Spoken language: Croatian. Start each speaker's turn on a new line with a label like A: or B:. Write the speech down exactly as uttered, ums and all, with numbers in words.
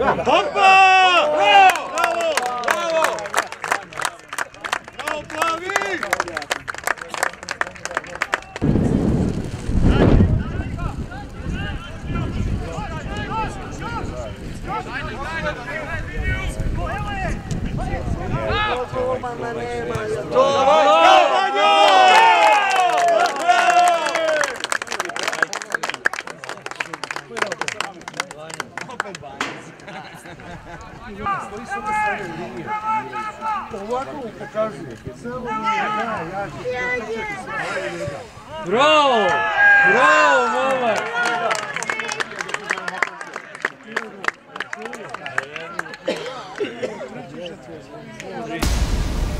A: Hopa! Bravo! Bravo! Bravo! Bravo, plavi!
B: Ovako mu pokazuje. Samo mi je da, ja ću pokazati svoje ljega.
C: Bravo! Bravo, momak!
B: Bravo!